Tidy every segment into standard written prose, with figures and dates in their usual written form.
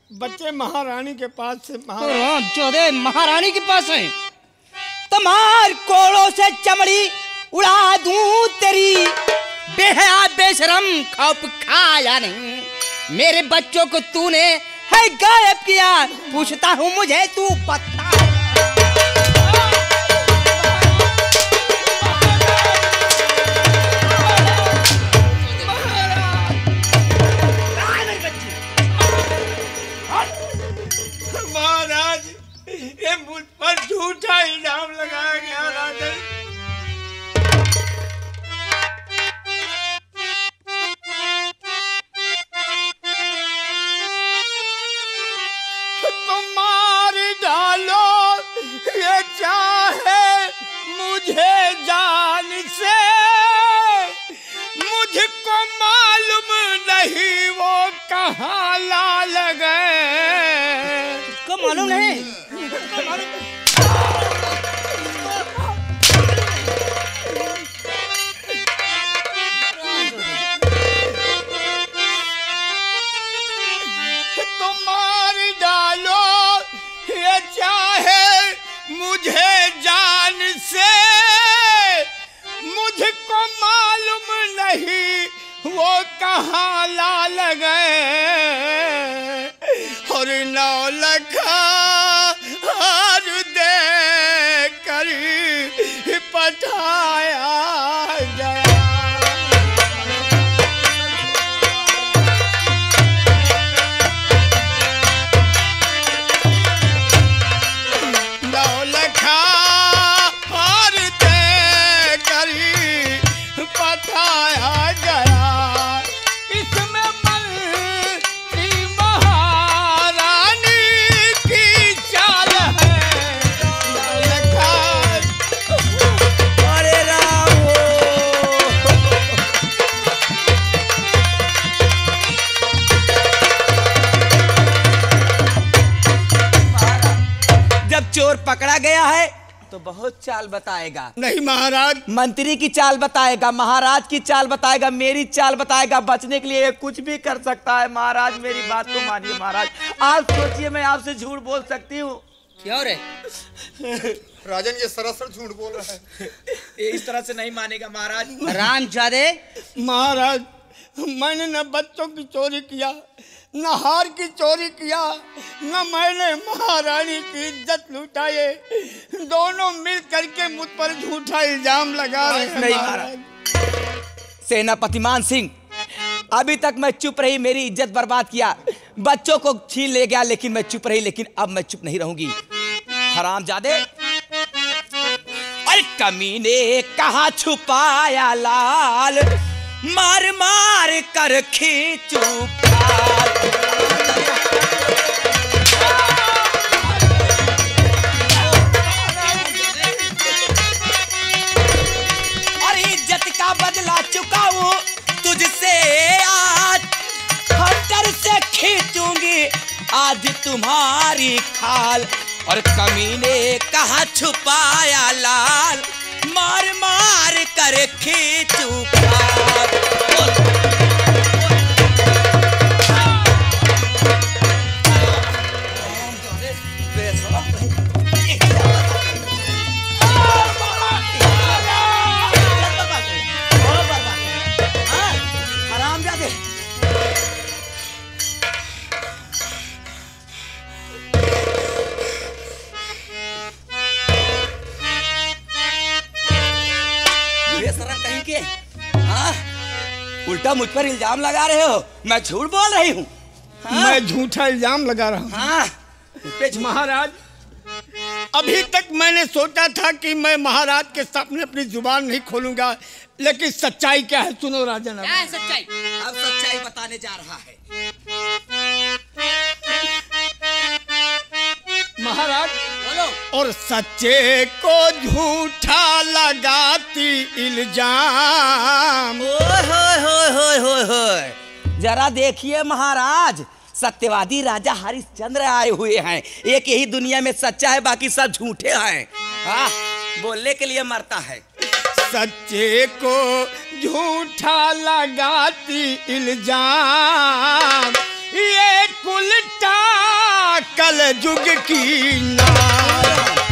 बच्चे महारानी के पास से महारानी के पास है। तुम्हार कोड़ों से चमड़ी उड़ा दूं तेरी, बेहया बेशरम खौफ खाया नहीं। मेरे बच्चों को तूने है गायब किया, पूछता हूँ मुझे तू बता। महाराज, ये मुझ पर झूठा इल्जाम लगाया गया राजन। तुम मार डालो ये चाहे मुझे जान से, मुझको मालूम नहीं वो कहाँ लाल गए। तुमको मालूम नहीं? तुम मार डालो ये चाहे मुझे जान से, मुझको मालूम नहीं वो कहाँ लाल गए। और 9 लाख हार दे कर पठाया गया। चोर पकड़ा गया है तो बहुत चाल बताएगा। नहीं महाराज, मंत्री की चाल बताएगा, महाराज की चाल बताएगा, मेरी चाल बताएगा। बचने के लिए कुछ भी कर सकता है। महाराज मेरी बात को मानिए। महाराज आप सोचिए, मैं आपसे झूठ बोल सकती हूँ? क्यों रे राजन, ये सरासर झूठ बोल रहा है। ये इस तरह से नहीं मानेगा महाराज। रामजादे, महाराज मैंने न बच्चों की चोरी किया, न हार की चोरी किया, न मैंने महारानी की इज्जत लुटाए। दोनों मिल करके मुझ पर झूठा इल्जाम लगा रहे हैं। नहीं महाराज। सेनापति मान सिंह, अभी तक मैं चुप रही, मेरी इज्जत बर्बाद किया, बच्चों को छीन ले गया, लेकिन मैं चुप रही। लेकिन अब मैं चुप नहीं रहूंगी। हरामजादे, अरे कमीने कहाँ छुपाया लाल, मार मार कर खींचू खाल। और इज्जत का बदला चुकाऊं तुझसे आज, हटर से खींचूंगी आज तुम्हारी खाल। और कमीने कहाँ छुपाया लाल, मार मार कर खींचू खाल। उल्टा मुझ पर इल्जाम लगा रहे हो। मैं झूठ बोल रही हूँ? मैं झूठा इल्जाम लगा रहा हूँ। महाराज, अभी तक मैंने सोचा था कि मैं महाराज के सामने अपनी जुबान नहीं खोलूंगा, लेकिन सच्चाई क्या है सुनो राजन। क्या है सच्चाई? अब सच्चाई बताने जा रहा है। महाराज बोलो। और सच्चे को झूठा लगाती इल्जाम। जरा देखिए महाराज, सत्यवादी राजा हरिश्चंद्र आए हुए हैं। एक यही दुनिया में सच्चा है, बाकी सब झूठे हैं। हाँ, बोलने के लिए मरता है। सच्चे को झूठा लगाती इल्जाम, ये उल्टा कल जुग की नार।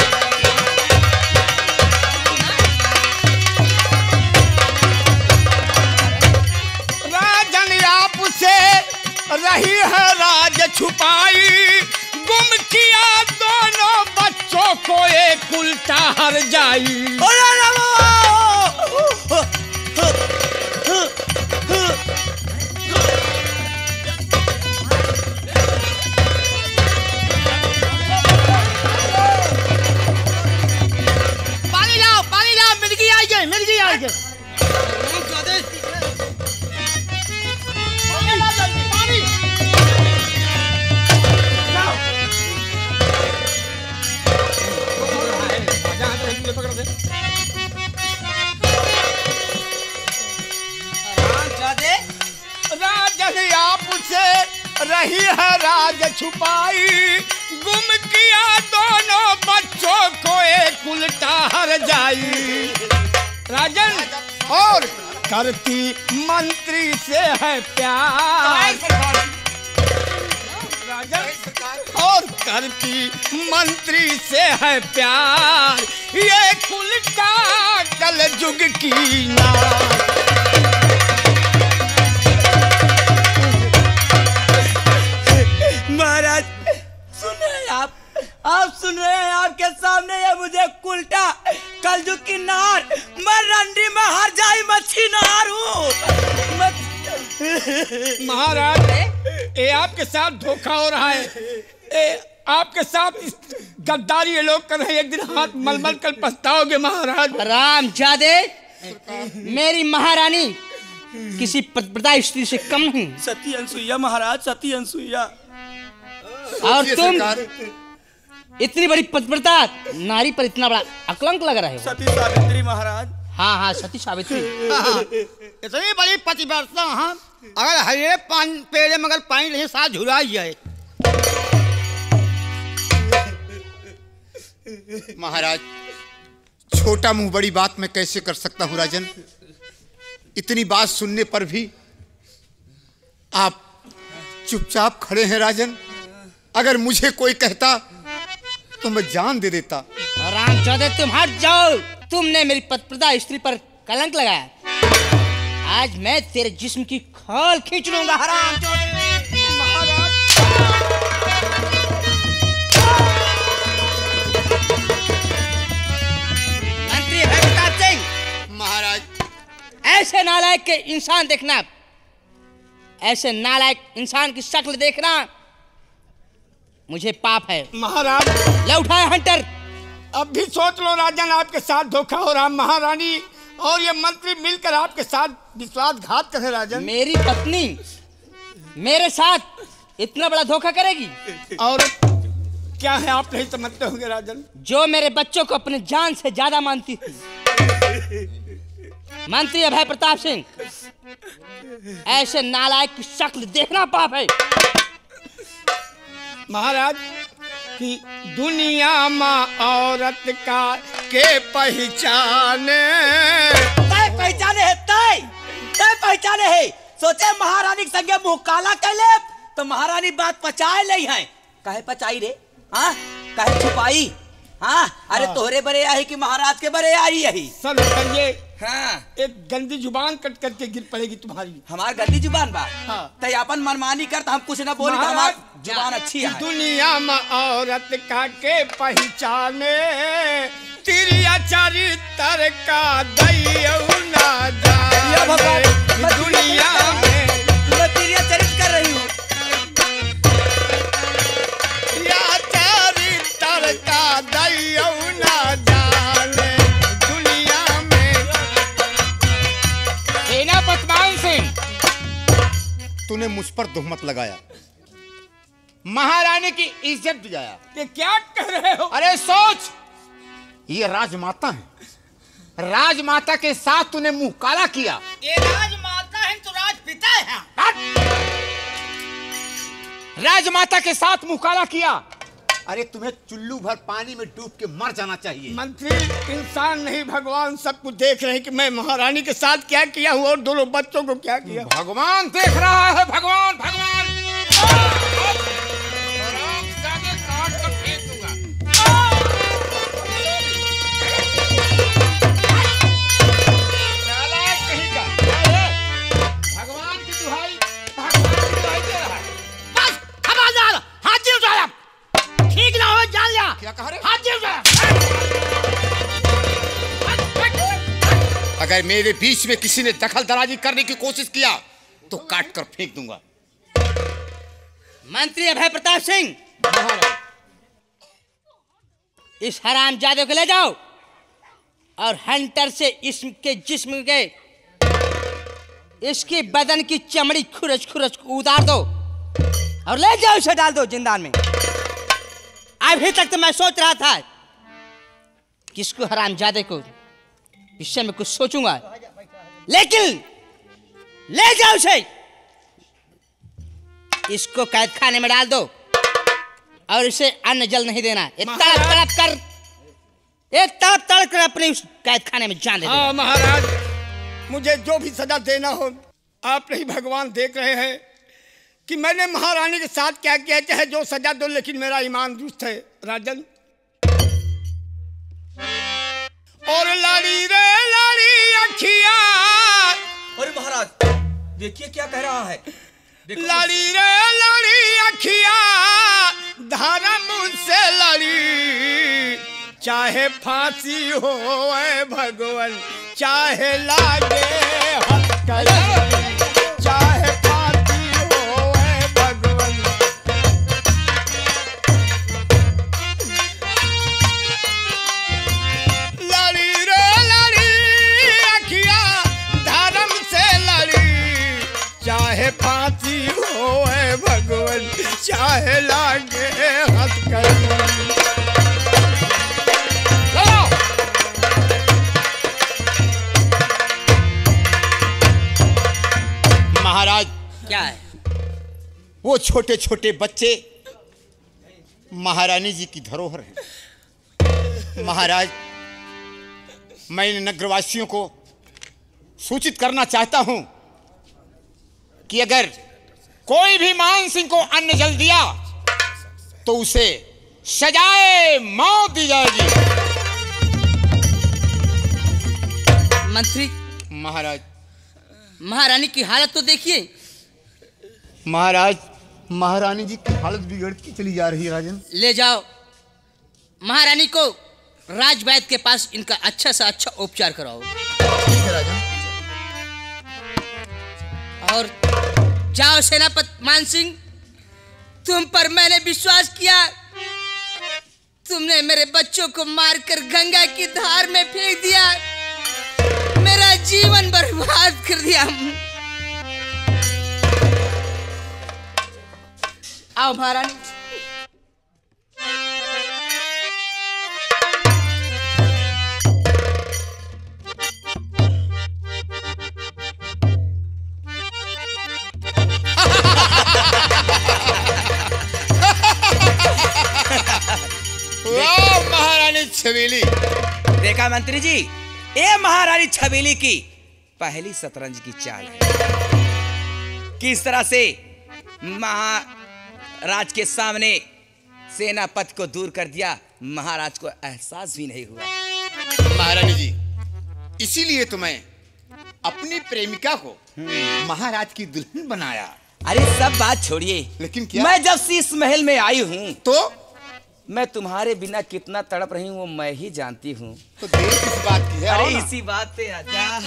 राजन आप से रही है राज छुपाई, गुम किया दोनों बच्चों को एक उल्टा हर जाई। पानी लाओ, मिर्गी आई गई, मिर्गी आई गई। राजन आपसे रही है राज छुपाई, गुम किया दोनों बच्चों को एक उल्टा हर जाई। राजन और करती मंत्री से है प्यार, राजन और करती मंत्री से है प्यार, ये उल्टा कल जुग की नार। महाराज सुन रहे हैं आप सुन रहे हैं, आपके सामने ये मुझे उल्टा कलजुग की नार, मैं रंडी में हर जाई मच्छी नार हूँ। महाराज ये आपके साथ धोखा हो रहा है, आपके साथ गद्दारी ये लोग कर रहे हैं, एक दिन हाथ मलमल कर पछताओगे महाराज। रामजादे, मेरी महारानी किसी प्रतिव्रता स्त्री से कम नहीं। सती अनसुईया महाराज, सती अनसुईया। और तुम इतनी बड़ी प्रतिव्रता नारी पर इतना बड़ा अकलंक लग रहे हो। सती सावित्री महाराज। हाँ हाँ, सती सावित्री। इतनी बड़ी प्रतिव्रता, हाँ अगर हरे पेड़े मगर पानी नहीं साथ झुरा जाए। महाराज छोटा मुंह बड़ी बात मैं कैसे कर सकता हूँ राजन, इतनी बात सुनने पर भी आप चुपचाप खड़े हैं राजन। अगर मुझे कोई कहता तो मैं जान दे देता। रामचौधरी तुम हट जाओ, तुमने मेरी प्रतिव्रता स्त्री पर कलंक लगाया, आज मैं तेरे जिस्म की खाल खींच लूंगा। हराम मंत्री प्रताप सिंह महाराज ऐसे नालायक के इंसान देखना, ऐसे नालायक इंसान की शक्ल देखना मुझे पाप है। महाराज ले उठाए हंटर। अब भी सोच लो राजन, आपके साथ धोखा हो रहा, महारानी और ये मंत्री मिलकर आपके साथ विश्वासघात कर रहे राजन। मेरी पत्नी मेरे साथ इतना बड़ा धोखा करेगी? और क्या है आप नहीं समझते होंगे राजन, जो मेरे बच्चों को अपने जान से ज्यादा मानती थी। मंत्री अभय प्रताप सिंह, ऐसे नालायक की शक्ल देखना पाप है। महाराज कि दुनिया में औरत का के पहचाने, तय पहचाने है, तय पहचाने है। सोचे महारानी के संगे मुंह काला कर ले तो महारानी बात पचाए ले है। काहे पचाई रे? हाँ काहे छुपाई? हाँ अरे तोहरे बरे आई कि महाराज के बरे आई यही सब करिए। हाँ एक गंदी जुबान कट करके गिर पड़ेगी तुम्हारी। हमार गंदी जुबान बा। हाँ। तय अपन मनमानी कर तो हम कुछ ना बोली, हमार जुबान अच्छी है। दुनिया में औरत का के पहचाने, तिरिया चरित्र का दैयौ ना जाने। दुनिया में मैं तिरिया चरित्र कर रही हूँ। या चरित्र का दैयौ ना जाने दुनिया में। सेनापति मान सिंह, तूने मुझ पर तुहमत लगाया, महारानी की इज्जत दिलाया। ये क्या कह रहे हो? अरे सोच, ये राजमाता है, राजमाता के साथ तूने मुंह काला किया। ये राजमाता है तो राजपिता है। राजमाता के साथ मुंह काला किया। अरे तुम्हें चुल्लू भर पानी में डूब के मर जाना चाहिए। मंत्री इंसान नहीं भगवान सब कुछ देख रहे हैं कि मैं महारानी के साथ क्या किया हूँ और दोनों बच्चों को क्या किया। भगवान देख रहा है, भगवान भगवान। अगर मेरे बीच में किसी ने दखल दराजी करने की कोशिश किया तो काट कर फेंक दूंगा। मंत्री अभय प्रताप सिंह, इस हरामजादे को ले जाओ और हंटर से इसके जिस्म के इसकी बदन की चमड़ी खुरच खुरच उतार दो और ले जाओ, इसे डाल दो जिंदान में। अभी तक तो मैं सोच रहा था कि इसको हरामजादे को विषय में कुछ सोचूंगा, लेकिन ले जाओ इसे, इसको कैद खाने में डाल दो और इसे अन्न जल नहीं देना। ये तड़प तड़प कर अपने उस कैद खाने में जान दे। हाँ महाराज, मुझे जो भी सजा देना हो आप नहीं भगवान देख रहे हैं कि मैंने महारानी के साथ क्या किया। चाहे जो सजा दो, लेकिन मेरा ईमान दुरुस्त है राजन। और लाड़ी रे लाड़ी अखिया, अरे महाराज देखिए क्या कह रहा है। लाड़ी रे लाड़ी अखिया धारा मुझसे लड़ी, चाहे फांसी हो भगवान, चाहे लागे हथकड़ी, चाहे फांसी हो भगवान। लड़ी रे लड़ी अखिया धर्म से लड़ी, चाहे फांसी हो भगवान, चाहे लागे हथकड़ी। महाराज क्या है? वो छोटे छोटे बच्चे महारानी जी की धरोहर हैं। महाराज, मैं नगरवासियों को सूचित करना चाहता हूं कि अगर कोई भी मान सिंह को अन्न जल दिया तो उसे सजाए मौत दी जाएगी। मंत्री, महाराज, महारानी की हालत तो देखिए। महाराज, महारानी जी की हालत बिगड़ती चली जा रही है राजन। ले जाओ महारानी को राजवैद्य के पास, इनका अच्छा से अच्छा उपचार कराओ। ठीक है राजन। और जाओ सेनापति मान सिंह, तुम पर मैंने विश्वास किया, तुमने मेरे बच्चों को मारकर गंगा की धार में फेंक दिया, मेरा जीवन बर्बाद कर दिया। आओ महारानी। वाह महारानी छबीली। देखा मंत्री जी, ये महारानी छबीली की पहली शतरंज की चाल है। किस तरह से महाराज के सामने सेनापति को दूर कर दिया, महाराज को एहसास भी नहीं हुआ। महारानी जी, इसीलिए तो मैं अपनी प्रेमिका को महाराज की दुल्हन बनाया। अरे सब बात छोड़िए, लेकिन क्या? मैं जब से इस महल में आई हूँ तो मैं तुम्हारे बिना कितना तड़प रही हूँ वो मैं ही जानती हूँ। तो देर किस बात की है? आओ अरे ना। इसी बात पे आजा।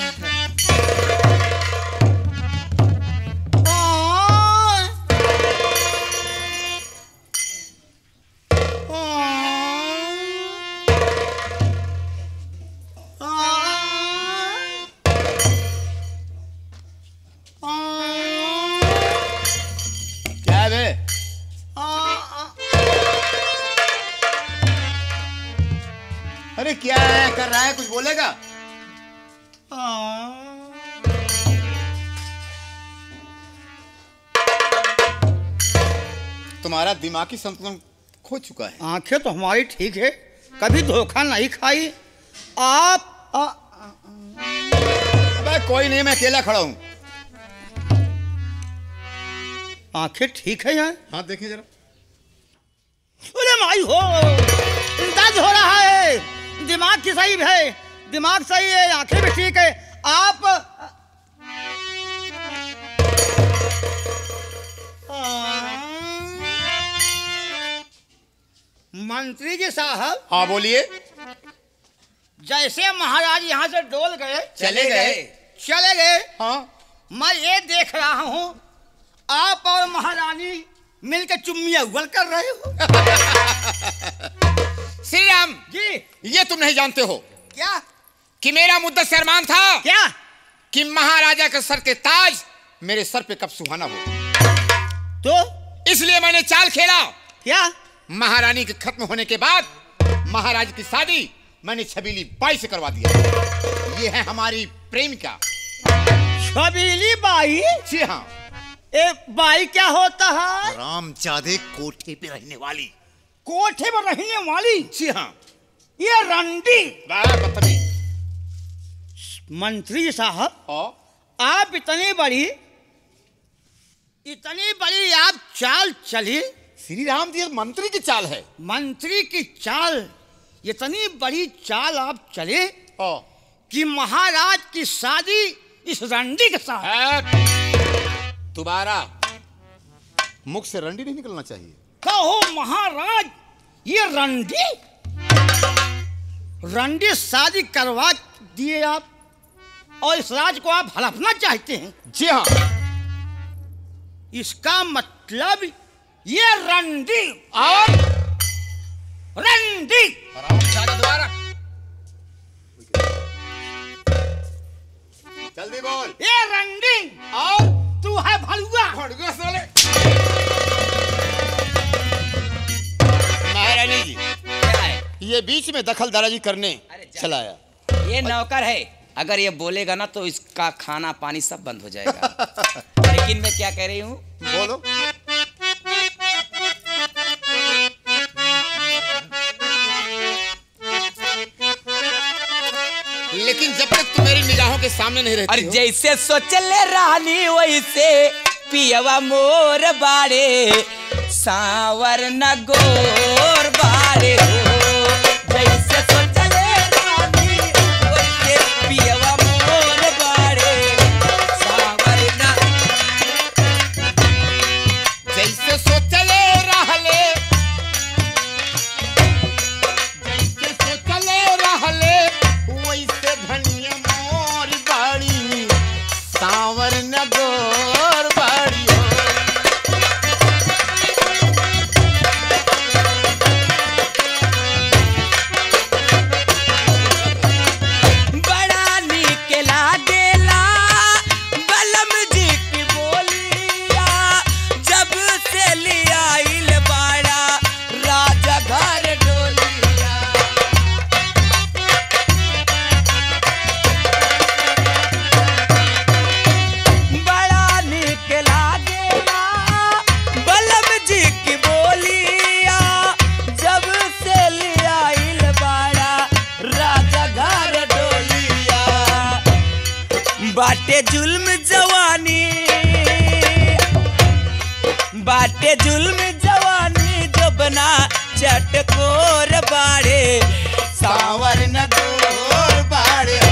क्या है? अरे क्या है कर रहा है, कुछ बोलेगा? तुम्हारा दिमागी संतुलन खो चुका है। आंखें तो हमारी ठीक है, कभी धोखा नहीं खाई। आप अबे कोई नहीं, मैं अकेला खड़ा हूं। आंखें ठीक है यार। हाँ देखें जरा। अरे माई हो, दर्द हो रहा है, दिमाग की सही है, दिमाग सही है, आंखें भी ठीक है। आप मंत्री जी साहब, हाँ बोलिए। जैसे महाराज यहाँ से डोल गए चले गए। हाँ मैं ये देख रहा हूँ आप और महारानी मिलकर चुम्मी अव्वल कर रहे हो। श्री राम जी ये तुम नहीं जानते हो क्या कि मेरा मुद्दा से अरमान था क्या? कि महाराजा के सर के ताज मेरे सर पे कब सुहाना हो। तो इसलिए मैंने चाल खेला। क्या? महारानी के खत्म होने के बाद महाराज की शादी मैंने छबीली बाई से करवा दिया। ये है हमारी प्रेमिका। छबीली बाई? जी हाँ। ए बाई क्या होता है? रामजादे कोठे पे रहने वाली। कोठे पर रहने वाली? जी हाँ। ये रंडी। बदतमीज। मंत्री साहब आप इतनी बड़ी आप चाल चली। श्री राम जी मंत्री की चाल है। मंत्री की चाल, इतनी बड़ी चाल आप चले कि महाराज की शादी इस रंडी के साथ। दोबारा मुख से रंडी नहीं निकलना चाहिए। कहो महाराज ये रंडी शादी करवा दिए आप और इस राज को आप हड़पना चाहते हैं। जी हाँ। इसका मतलब ये रंडी और रंडी दोबारा जल्दी बोल। ये रंडी और तू है भलुआ। महारानी जी क्या है? ये बीच में दखल दराजी करने चलाया। ये नौकर है, अगर ये बोलेगा ना तो इसका खाना पानी सब बंद हो जाएगा। लेकिन मैं क्या कह रही हूँ, बोलो। लेकिन जब तक तुम मेरी निगाहों के सामने नहीं रहती अरे हो। जैसे सोचले रानी वैसे पियवा मोर बाड़े सावर न गोर बाड़े हो। जैसे सोचले रानी वैसे पियवा मोर बाड़े सावर न। जैसे सोचले रहले वैसे धनिया मोर बाड़ी सावर न गोर बाड़ी हो। बड़ा नीक लागेला बलम जी की बोलिया जब से लियाइल बाड़ा राजा घर डोलिया। बड़ा नीक लागेला बलम जी की बोलिया जब से लियाइल बाड़ा राजा घर डोलिया। बाटे जुल्म जवानी बाटे जुल्म जवानी जो बना चटकोर बाड़े सावर न गोर बाड़े हो।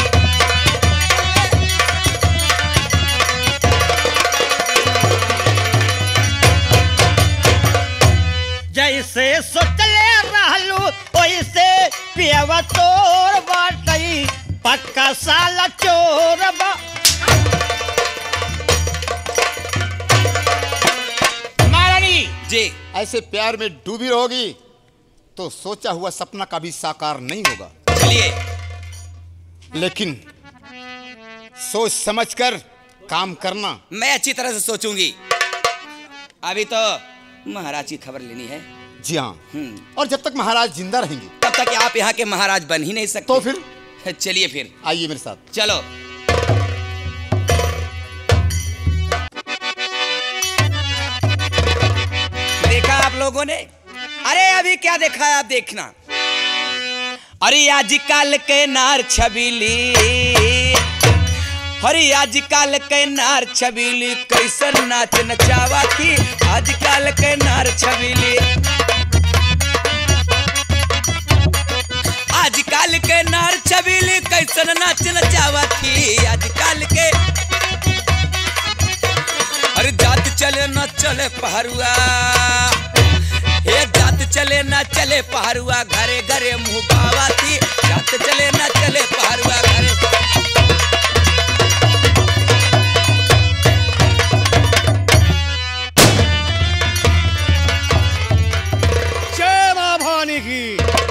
जैसे सोचले रहलू वैसे पियवा तोर बाटई पक्का साला चोर बा। महारानी जी ऐसे प्यार में डूबी रहोगी तो सोचा हुआ सपना कभी साकार नहीं होगा। चलिए लेकिन सोच समझकर काम करना। मैं अच्छी तरह से सोचूंगी। अभी तो महाराज की खबर लेनी है। जी हाँ। और जब तक महाराज जिंदा रहेंगे तब तक आप यहाँ के महाराज बन ही नहीं सकते। तो फिर चलिए फिर आइए मेरे साथ। चलो। देखा आप लोगों ने? अरे अभी क्या देखा है आप देखना। अरे आजकल के नार छबीली, अरे आजकल के नार छबीली कैसन नाच नचावा की। आजकल के नार छबीली, आजकल के नार छबीली कैसन नाच नचावा थी। आजकल के अरे जात चले न चले पहरुआ, हे जात चले ना चले पहरुआ घरे घरे मुँह बावा थी, जात चले ना चले पहरुआ घरे। जय मां भवानी की।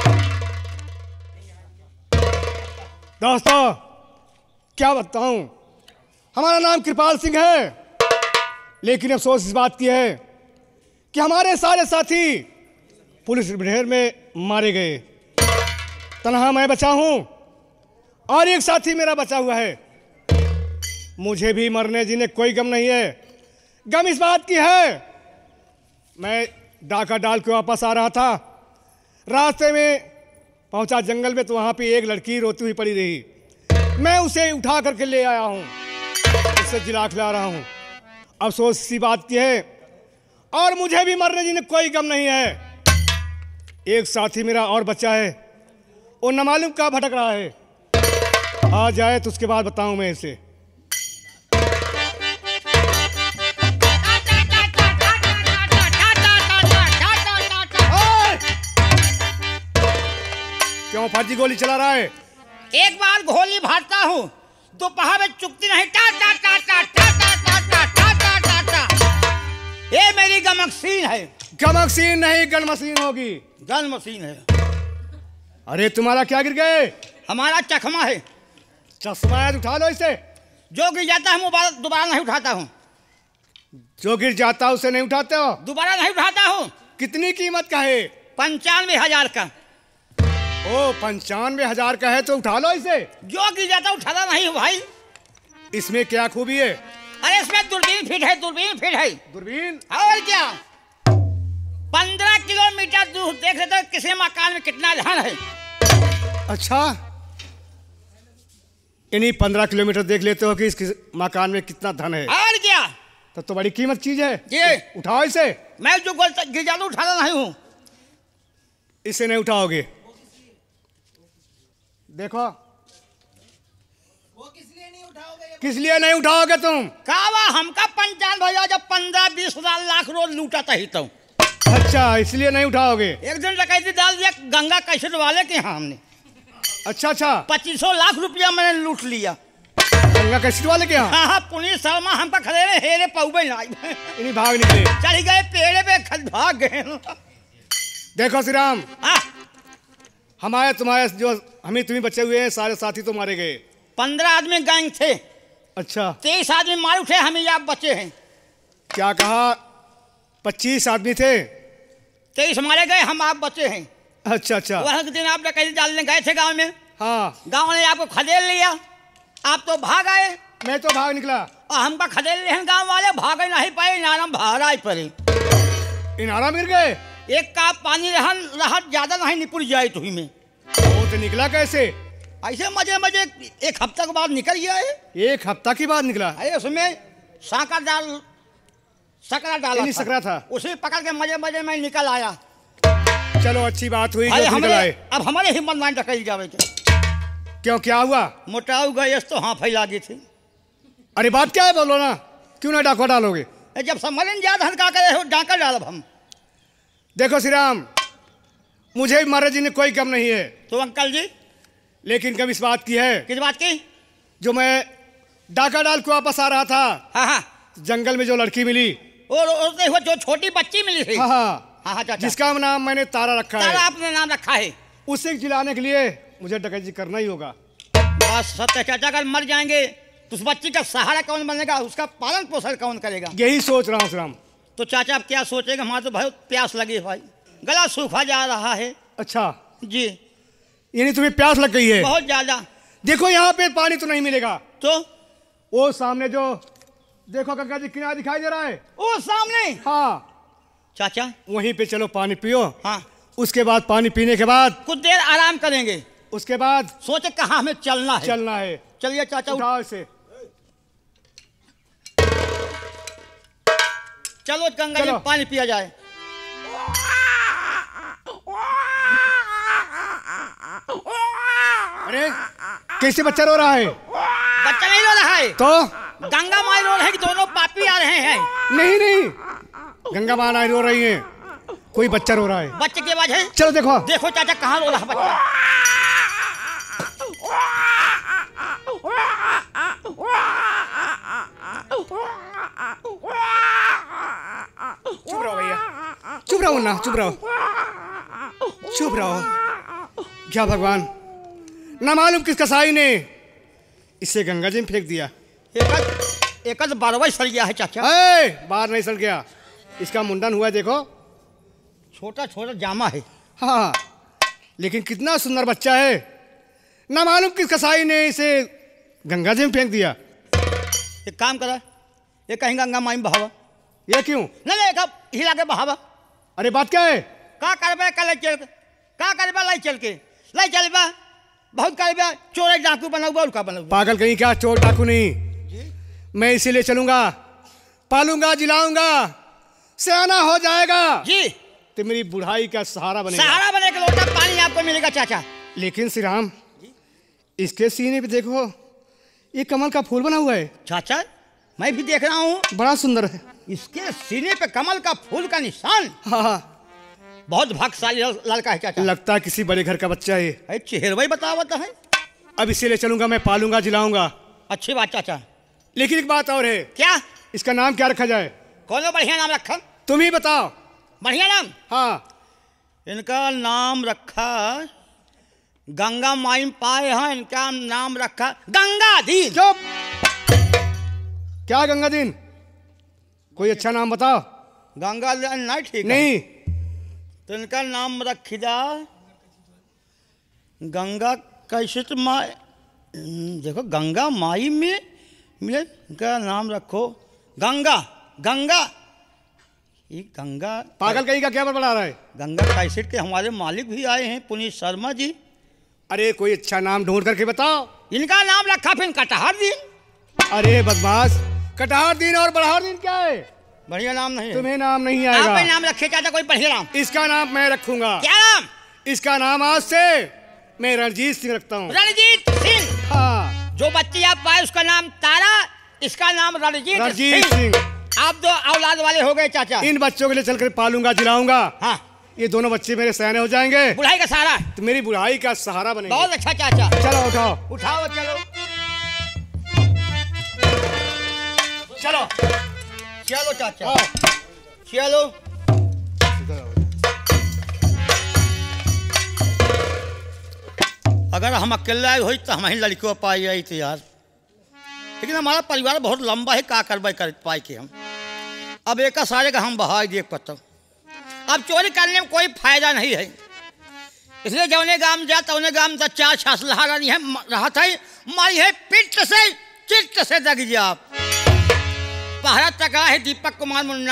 दोस्तों क्या बताऊं, हमारा नाम कृपाल सिंह है, लेकिन अफसोस इस बात की है कि हमारे सारे साथी पुलिस भिड़ेर में मारे गए। तन्हा मैं बचा हूं और एक साथी मेरा बचा हुआ है। मुझे भी मरने जीने कोई गम नहीं है। गम इस बात की है, मैं डाका डाल के वापस आ रहा था, रास्ते में पहुंचा जंगल में तो वहां पे एक लड़की रोती हुई पड़ी रही। मैं उसे उठा करके ले आया हूं, उससे जिला खिला रहा हूं। अफसोस इसी बात की है और मुझे भी मरने जीने कोई गम नहीं है। एक साथी मेरा और बच्चा है, वो न मालूम कहाँ भटक रहा है। आ जाए तो उसके बाद बताऊं मैं इसे। क्यों फर्जी गोली चला रहा है? एक बार गोली भागता हूँ दोपहर में चुकती नहीं। टा टा टा टा टा टा टा टा टा टा टा टा। ये मेरी गन मशीन है। गन मशीन नहीं, गन मशीन होगी। गन मशीन है। अरे तुम्हारा क्या गिर गए? हमारा चकमा है। चश्मा है, उठा लो इसे। जो गिर जाता है मोबाइल दोबारा नहीं उठाता हूँ। जो गिर जाता है उसे नहीं उठाते हो? दोबारा नहीं उठाता हूँ। कितनी कीमत का है? 95,000 का। ओ 95,000 का है तो उठा लो इसे। जो गिर जाता उठाता नहीं हूँ भाई। इसमें क्या खूबी है? अरे इसमें दूरबीन फिट है, दूरबीन फिट है। दूरबीन? और क्या, 15 किलोमीटर दूर देख लेते हो किसी मकान में कितना धन है। अच्छा, इन्हीं 15 किलोमीटर देख लेते हो कि इस मकान में कितना धन है। और क्या, तब तो बड़ी कीमत चीज है। जी उठाओ इसे। मैं जो गिर जाता उठाता नहीं हूँ। इसे नहीं उठाओगे। देखो किस लिए नहीं उठाओगे तुम? कावा हमका 95,000 जब 15-20,000 लाख रोज लूटाता ही तो। अच्छा, इसलिए नहीं उठाओगे। एक दिन डकैती डाल दिया गंगा कैसेट वाले के यहाँ हमने। अच्छा अच्छा, 2500 लाख रुपया मैंने लूट लिया। गंगा कैसेट वाले के यहाँ? हाँ हाँ, पुलिस शर्मा हमका खड़े रहे, हेरे पौबे लाई इन्हीं भाग निकले। चढ़ गए पेड़े पे, खद भाग गए। देखो श्री राम, हाँ, हमारे तुम्हारे जो हमें तुम्हें बचे हुए हैं सारे साथी तो मारे गए। 15 आदमी गैंग थे। अच्छा, 23 आदमी मार उठे, हमें आप बचे हैं। क्या कहा? 25 आदमी थे, 23 मारे गए, हम आप बचे हैं। अच्छा अच्छा। वह दिन आप डकैती डालने गए थे गांव में। हाँ, गांव ने आपको खदेड़ लिया, आप तो भाग आए मैं तो भाग निकला। और हमका खदेड़ लिए गांव वाले, भागे नहीं पाए, नाराम भारा ही पड़े। इनारा मिल गए। एक का पानी रहा ज्यादा नहीं निपुर जाए तुम्हें में। वो तो निकला कैसे? ऐसे मजे मजे 1 हफ्ता के बाद निकल गया है। 1 हफ्ता के बाद निकला? अरे उसमें सकरा डाला था। सकरा था, उसे पकड़ के मजे मजे में निकल आया। चलो अच्छी बात हुई अरे जो निकल आए। अब हमारे हिम्मत नहीं टकल जावे के। क्यों, क्या हुआ? मोटाऊ गैस तो हाँ फैला गई थी। अरे बात क्या है, बोलो ना। क्यों ना डाका डालोगे? जब समझ जात हन का करे हो डाका डालब हम। देखो श्री राम, मुझे मारे जी ने कोई गम नहीं है, तो अंकल जी लेकिन गम इस बात की है, किस बात की? जो मैं डाका डाल के वापस आ रहा था, हाँ हाँ, जंगल में जो लड़की मिली, और जो छोटी बच्ची मिली थी, हाँ हाँ हाँ हाँ चाचा, जिसका नाम मैंने तारा रखा तारा है, आपने नाम रखा है, उसे जिलाने के लिए मुझे डकैती करना ही होगा। बस सत्य चाचा, अगर मर जाएंगे तो उस बच्ची का सहारा कौन बनेगा, उसका पालन पोषण कौन करेगा? यही सोच रहा हूँ श्री राम। तो चाचा आप क्या सोचेगा? हमारा तो बहुत प्यास लगी है भाई, गला सूखा जा रहा है। अच्छा, जी यानी तुम्हें प्यास लग गई है? बहुत ज्यादा। देखो यहाँ पे पानी तो नहीं मिलेगा, तो वो सामने जो देखो गंगा जी किनारा दिखाई दे रहा है, वो सामने, हाँ चाचा वहीं पे चलो पानी पियो। हाँ, उसके बाद पानी पीने के बाद कुछ देर आराम करेंगे, उसके बाद सोचे कहाँ हमें चलना है। चलना है। चलिए चाचा, उठाओ इसे। चलो गंगा जी चलो। में पानी पिया जाए। अरे कैसे बच्चा रो रहा है? बच्चा नहीं रो रहा है, तो गंगा माई रो रही है कि दोनों पापी आ रहे हैं। नहीं नहीं, गंगा माँ नहीं रो रही है, कोई बच्चा रो रहा है। बच्चे की आवाज है। चलो देखो। देखो चाचा कहाँ रो रहा है बच्चा। चुप रहो भैया, चुप रहो ना, चुप रहो, चुप रहो। क्या भगवान, ना मालूम किस कसाई ने इसे गंगा जी में फेंक दिया। एक बारवा सड़ गया है चाचा। बाहर नहीं सड़ गया, इसका मुंडन हुआ है देखो। छोटा छोटा जामा है। हाँ, लेकिन कितना सुंदर बच्चा है। ना मालूम किस कसाई ने इसे गंगा जी में फेंक दिया। एक काम करा, ये कहीं गंगा माई में बहावा। ये क्यों? नहीं कब हिला के बहावा। अरे बात क्या है? का करबे कल चल के, का करबे लाई चल के, लाई चलबा बहुत करबे। चोर डाकू बनाऊबा उनका बनाऊबा। पागल कहीं क्या, चोर डाकू नहीं। मैं इसीलिए चलूंगा, पालूंगा, जिलाऊंगा, सियाना हो जाएगा जी, तो मेरी बुढ़ाई का सहारा बनेगा। सहारा बने के लोटा पानी आपको मिलेगा चाचा। लेकिन श्री राम, इसके सीने पे देखो, ये कमल का फूल बना हुआ है। चाचा मैं भी देख रहा हूँ, बड़ा सुंदर है। इसके सीने पे कमल का फूल का निशान। हाँ, बहुत भाग्यशाली लड़का है चाचा। लगता है किसी बड़े घर का बच्चा है। चेहरा ही बतावत है। अब इसीलिए चलूंगा, मैं पालूंगा, जिलाऊंगा। अच्छी बात चाचा। लेकिन एक बात और है। क्या? इसका नाम क्या रखा जाए? कौन बढ़िया नाम रखा? तुम ही बताओ। बढ़िया नाम? हाँ, इनका नाम रखा गंगा माई में पाए हैं। इनका नाम रखा गंगा दीन। चुप। क्या गंगा दीन? कोई अच्छा नाम बताओ। गंगा दीन नहीं ठीक नहीं। तो इनका नाम रखी जा गंगा कैसे तो माई। देखो गंगा माई में मिले, इनका नाम रखो गंगा। गंगा ये गंगा पागल कहीं का क्या बड़ा रहा है? गंगा कैसेट के हमारे मालिक भी आए हैं, पुनीत शर्मा जी। अरे कोई अच्छा नाम ढूंढ करके बताओ। इनका नाम रखा फिर कटहर दीन। अरे बदमाश, कटहर दीन और बड़हर दीन क्या है? बढ़िया नाम नहीं है। तुम्हें नाम नहीं आप आएगा। नाम रखे चाचा कोई बढ़िया नाम। इसका नाम मैं रखूंगा। क्या नाम? इसका नाम आज से मैं रणजीत सिंह रखता हूँ। रणजीत सिंह। हाँ, जो बच्ची आप पाए उसका नाम तारा, इसका नाम रणजीत सिंह। आप दो औलाद वाले हो गए चाचा। इन बच्चों के लिए चलकर पालूंगा, जिलाऊंगा। हाँ, ये दोनों बच्चे मेरे सयाने हो जाएंगे, बुढ़ाई का सहारा। तो मेरी बुढ़ाई का सहारा बनेंगे। बहुत अच्छा चाचा। चलो उठाओ, उठाओ चलो चलो चलो चाचा चलो। अगर हम अकेला हो तो हम ही लड़कियों पाई आई थी यार, लेकिन हमारा परिवार बहुत लंबा है, का करवाई कर पाए के हम। अब एक सारे का हम बहा देख पाता। अब चोरी करने में कोई फायदा नहीं है, इसलिए जौने गांव जा तौने गांव जा चार छास लहा रही है रहा था मारी है पिट से चिट्ट से दग जा। पहरा तका है दीपक कुमार मुन्ना।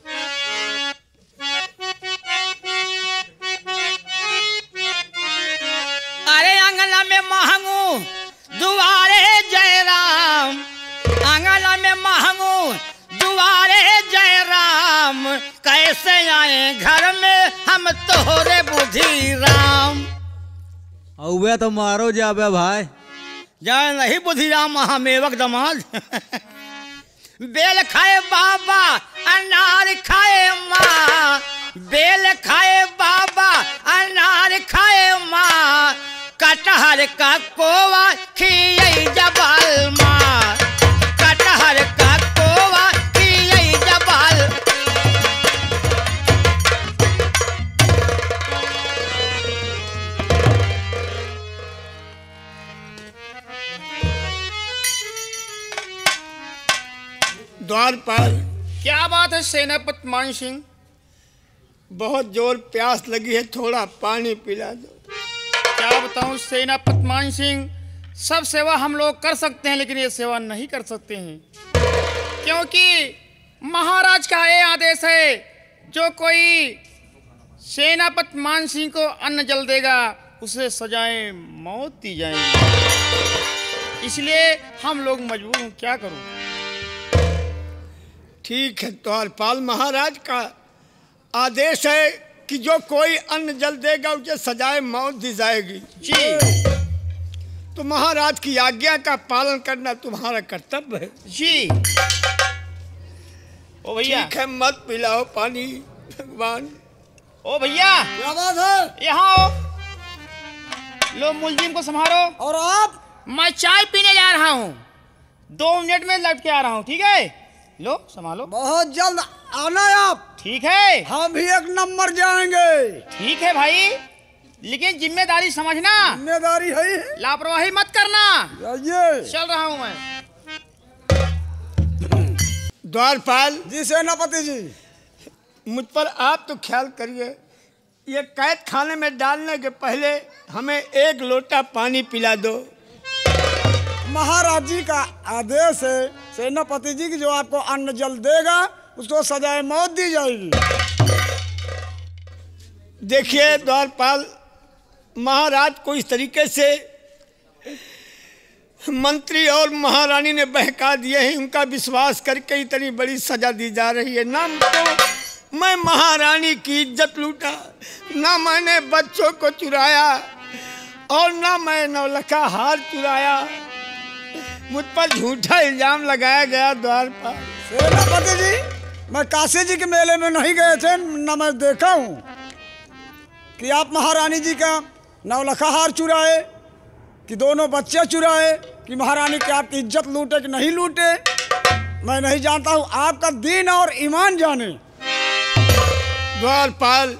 अरे अंगना में महंगू दुआरे जय राम, अंगना में महंगू दुआरे जय राम, कैसे आए घर में हम तोहरे बुद्धि राम। औवे तो मारो जाबे भाई। जान नहीं बुद्धि राम महामेवक दमाद। बेल खाए बाबा अनार खाए माँ, बेल खाए बाबा अनार खाए माँ, कटहर का कोवा खियई जबाल माँ, कटहर का कोवा खियई जबाल। द्वारपाल, क्या बात है सेनापति मान सिंह? बहुत जोर प्यास लगी है, थोड़ा पानी पिला दो। क्या बताऊं सेनापति मान सिंह, सब सेवा हम लोग कर सकते हैं लेकिन ये सेवा नहीं कर सकते हैं, क्योंकि महाराज का ये आदेश है जो कोई सेनापति मान सिंह को अन्न जल देगा उसे सजाएं मौत दी जाएंगी, इसलिए हम लोग मजबूर हूं, क्या करूं। ठीक है द्वारपाल, महाराज का आदेश है कि जो कोई अन्न जल देगा उसे सजाए मौत दी जाएगी। जी तो महाराज की आज्ञा का पालन करना तुम्हारा कर्तव्य है। जी ओ भैया, ठीक है, मत पिलाओ पानी भगवान। ओ भैया क्या बात है? यहाँ आओ। लो मुलजिम को संभालो। और आप? मैं चाय पीने जा रहा हूँ, 2 मिनट में लौट के आ रहा हूँ, ठीक है? लो संभालो। बहुत जल्द आना है आप। ठीक है। हम भी 1 नंबर जाएंगे। ठीक है भाई, लेकिन जिम्मेदारी समझना। जिम्मेदारी है, लापरवाही मत करना। जाइए। चल रहा हूँ मैं। द्वारपाल जी सेनापति जी। मुझ पर आप तो ख्याल करिए, ये कैद खाने में डालने के पहले हमें 1 लोटा पानी पिला दो। महाराज जी का आदेश है सेनापति जी की, जो आपको अन्न जल देगा उसको सजाए मौत दी जाएगी। देखिए द्वारपाल, महाराज को इस तरीके से मंत्री और महारानी ने बहका दिए हैं, उनका विश्वास करके इतनी बड़ी सजा दी जा रही है। ना तो मैं महारानी की इज्जत लूटा, ना मैंने बच्चों को चुराया और ना मैं नौलखा हार चुराया। मुझ पर झूठा इल्जाम लगाया गया द्वारपाल। सेनापति जी, मैं काशी जी के मेले में नहीं गए थे, न मैं देखा हूँ कि आप महारानी जी का नौलखा हार चुराए, कि दोनों बच्चे चुराए, कि महारानी की आपकी इज्जत लूटे कि नहीं लूटे। मैं नहीं जानता हूँ, आपका दीन और ईमान जाने। द्वारपाल,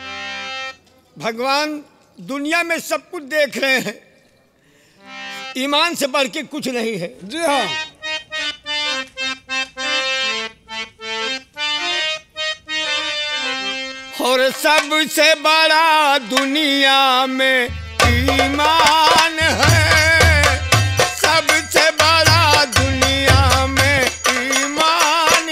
भगवान दुनिया में सब कुछ देख रहे हैं, ईमान से बढ़ के कुछ नहीं है। जी हाँ। और सबसे बड़ा दुनिया में ईमान है, सबसे बड़ा दुनिया में ईमान।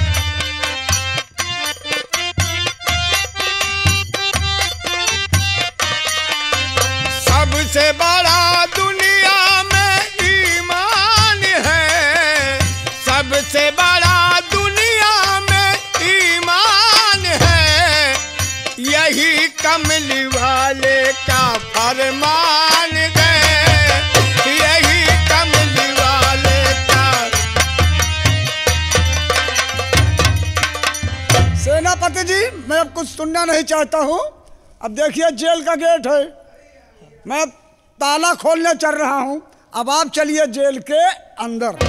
सबसे बड़ा दुनिया में ईमान है, सबसे बड़ा दुनिया में ईमान है। यही कमली वाले का फरमान है, यही कमली वाले का। सेनापति जी, मैं अब कुछ सुनना नहीं चाहता हूँ। अब देखिए जेल का गेट है, मैं ताला खोलने चल रहा हूँ। अब आप चलिए जेल के अंदर।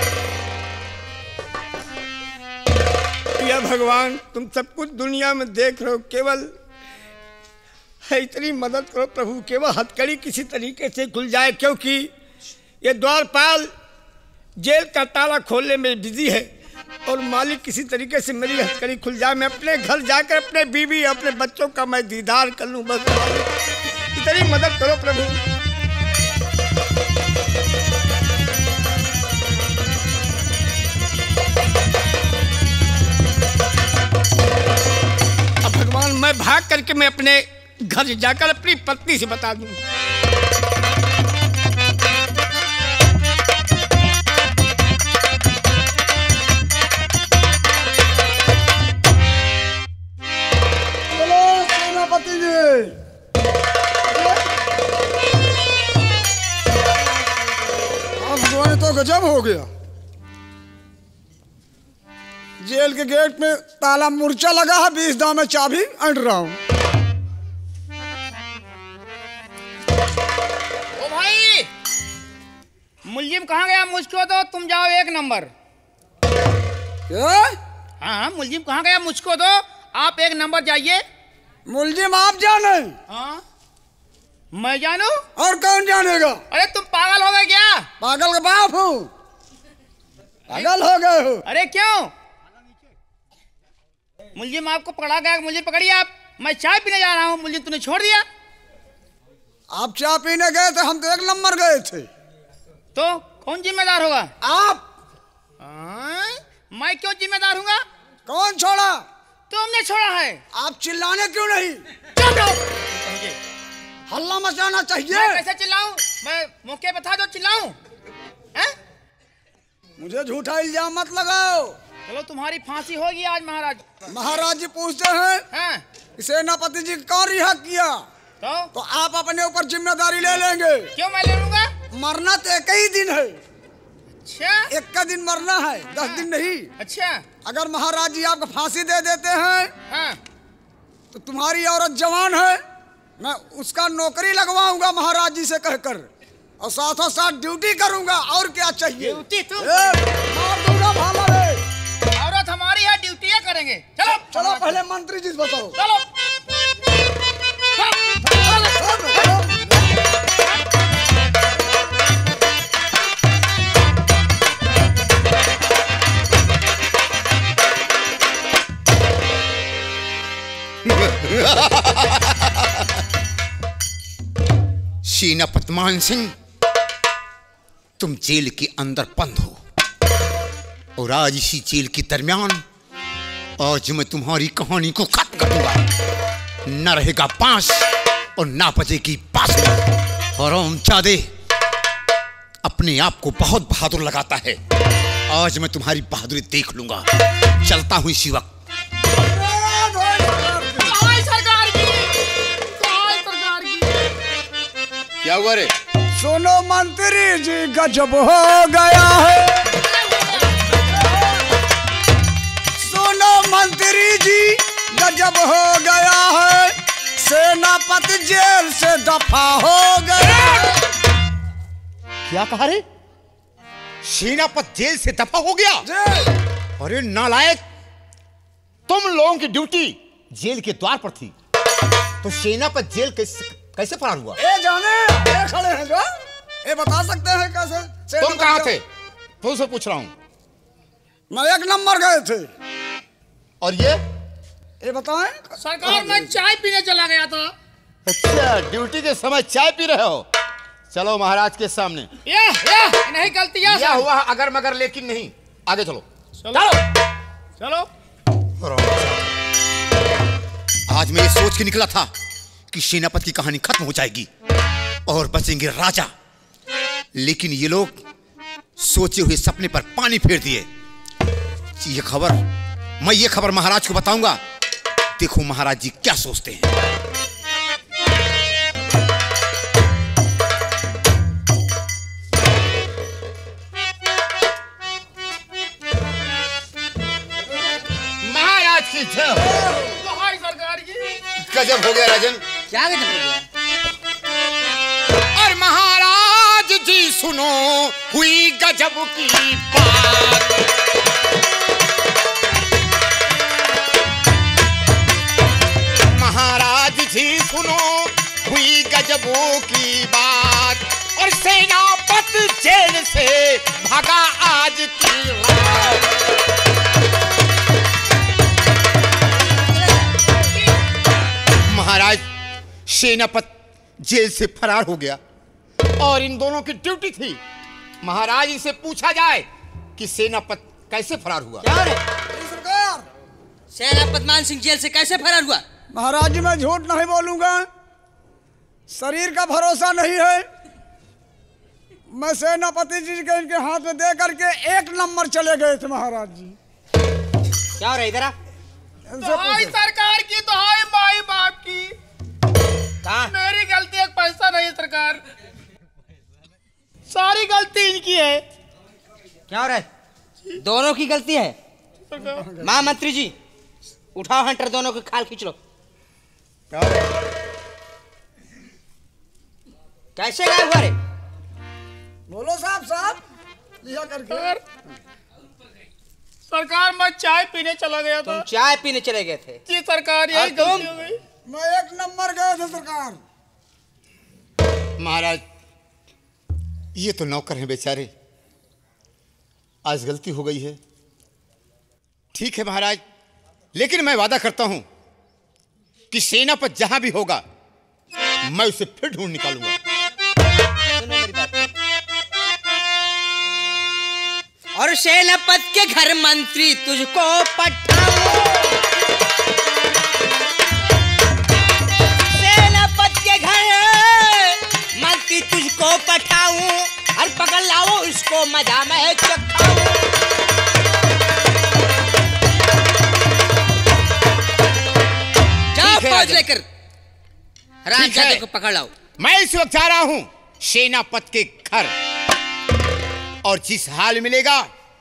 या भगवान, तुम सब कुछ दुनिया में देख रहे हो, केवल है इतनी मदद करो प्रभु, केवल हथकड़ी किसी तरीके से खुल जाए, क्योंकि ये द्वारपाल जेल का ताला खोलने में बिजी है और मालिक किसी तरीके से मेरी हथकड़ी खुल जाए, मैं अपने घर जाकर अपने बीवी अपने बच्चों का मैं दीदार कर लूँ। बस इतनी मदद करो प्रभु। अब भगवान, मैं भाग करके मैं अपने घर जाकर अपनी पत्नी से बता दूं। चलो सेनापति जी। अब तो गजब हो गया। जेल के गेट में ताला मूर्छा लगा है, 20 दांव में चाबी अड़ रहा हूँ। ओ भाई, मुलजिम कहाँ गया? मुझको दो, तुम जाओ 1 नंबर। क्या? हाँ, मुलजिम कहाँ गया? मुझको दो, आप 1 नंबर जाइए। मुलजिम आप जाने? हाँ, मैं जानू? और कौन जानेगा? अरे तुम पागल हो गए क्या? पागल का बाप हूँ। पागल हो गए हो? अरे क्यों? मुलजिम आपको पकड़ा गया, मुलजिम पकड़िए आप। मैं चाय पीने जा रहा हूँ, मुलजिम तूने छोड़ दिया। आप चाय पीने गए थे, हम तो 1 नंबर गए थे। तो कौन जिम्मेदार होगा? आप। मैं क्यों जिम्मेदार हूँगा? कौन छोड़ा? तुमने छोड़ा है। आप चिल्लाने क्यों नहीं? चुप रहो। हल्ला मचाना चाहिए। मैं कैसे चिल्लाऊं? मैं मौके पे था जो चिल्लाऊं? हैं? मुझे झूठा इल्जाम मत लगाओ। चलो तुम्हारी फांसी होगी आज महाराज। महाराज जी पूछते हैं, हैं? सेनापति जी कौन रिहा किया? तो आप अपने ऊपर जिम्मेदारी ले लेंगे। क्यों मैं ले लूंगा? मरना तो एक ही दिन है। अच्छा, एक का दिन मरना है, 10 दिन नहीं। अच्छा, अगर महाराज जी आपको फांसी दे देते हैं हाँ, तो तुम्हारी औरत जवान है, मैं उसका नौकरी लगवाऊंगा महाराज जी से कहकर, और साथों साथ ड्यूटी करूंगा। और क्या चाहिए? ड्यूटी तू मार दूंगा भाला रे। औरत हमारी है, ड्यूटियां करेंगे। चलो चलो पहले मंत्री जी से बताओ। चलो सेनापति मान सिंह, तुम जेल के अंदर बंद हो, और आज इसी जेल के दरमियान आज मैं तुम्हारी कहानी को खत्म कर दूंगा। न रहेगा बांस और ना बजेगी बांसुरी। हरामजादे अपने आप को बहुत बहादुर लगाता है, आज मैं तुम्हारी बहादुरी देख लूंगा। चलता हूं इसी वक्त। क्या हुआ रे? सुनो मंत्री जी, गजब हो गया है। सुनो मंत्री जी, गजब हो गया है। सेनापति जेल से दफा हो गया। क्या कहा रे? सेनापति जेल से दफा हो गया? अरे नालायक, तुम लोगों की ड्यूटी जेल के द्वार पर थी, तो सेनापति जेल कैसे फरार हुआ? ए जाने, ये खड़े हैं जो, ये बता सकते हैं कैसे? तुम कहाँ थे? तुमसे पूछ रहा हूँ। मैं 1 नंबर गए थे। और ये बताएं? सरकार, मैं चाय पीने चला गया था। अच्छा, ड्यूटी के समय चाय पी रहे हो? चलो महाराज के सामने। या नहीं गलतियां या हुआ अगर मगर लेकिन नहीं। आगे चलो। चलो। आज मैं ये सोच के निकला था कि सेनापति की कहानी खत्म हो जाएगी और बचेंगे राजा, लेकिन ये लोग सोचे हुए सपने पर पानी फेर दिए। मैं ये खबर महाराज को बताऊंगा। देखो महाराज जी क्या सोचते हैं। महाराज की जय। सरकार की गजब हो गया राजन। क्या गजब हो गया? और महाराज जी सुनो हुई गजब की बात। महाराज जी सुनो हुई गजबों की बात। और सेनापति जेल से भागा आज की रात। महाराज, सेनापति जेल से फरार हो गया और इन दोनों की ड्यूटी थी महाराज इनसे पूछा जाए कि सेनापति कैसे फरार हुआ। क्या रे? सरकार, सेनापति मान सिंह जेल से कैसे फरार हुआ? महाराज जी, मैं झूठ नहीं बोलूंगा, शरीर का भरोसा नहीं है। मैं सेनापति जी के इनके हाथ में दे करके 1 नंबर चले गए थे महाराज जी। क्या हो रहा है इधर? दुहाई सरकार की, दुहाई माई बाप की। कहाँ? मेरी गलती, एक पैसा नहीं सरकार, सारी गलती इनकी है। क्या हो रहा है? दोनों की गलती है। महामंत्री जी, उठाओ हंटर, दोनों के खाल खींच लो। कैसे गायब हुआ रे? बोलो साहब लिया करके। सरकार, मैं चाय पीने चला गया था। तुम चाय पीने चले गए थे? जी सरकार, यही गलती हो गई। मैं 1 नंबर गए थे सरकार। महाराज, ये तो नौकर हैं बेचारे, आज गलती हो गई है। ठीक है महाराज, लेकिन मैं वादा करता हूं कि सेनापति जहां भी होगा मैं उसे फिर ढूंढ निकालूंगा। सुनो मेरी बात। और सेनापति के घर मंत्री तुझको पठाऊं। सेनापति के घर मंत्री तुझको पठाऊं, और पकड़ लाओ इसको मजा में चखाऊं। जाओ फौज लेकर राजजादे को पकड़ लाओ। मैं इस वक्त जा रहा हूं सेनापति के घर, और जिस हाल मिलेगा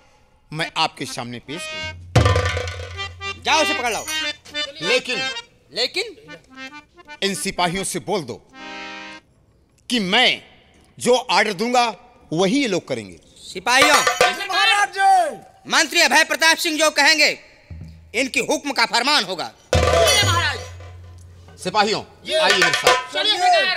मैं आपके सामने पेश करूंगा। जाओ उसे पकड़ लाओ। लेकिन इन सिपाहियों से बोल दो कि मैं जो ऑर्डर दूंगा वही ये लोग करेंगे। सिपाहियों, महाराज जी। मंत्री अभय प्रताप सिंह जो कहेंगे इनकी हुक्म का फरमान होगा। सिपाहियों आइए मेरे साथ। चलिए सरकार।